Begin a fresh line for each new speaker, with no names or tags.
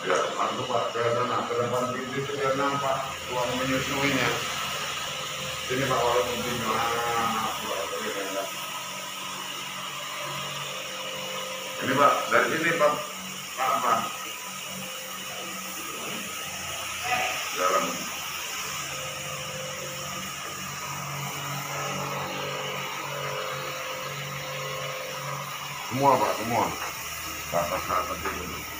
Ya, aku Pak ke sana, ke depan pintu itu biar nampak uang menyusuinya. Sini Pak, walaupun pintu, ini Pak, dari sini Pak, apa? Jalan. Semua Pak, semua. Ke atas itu.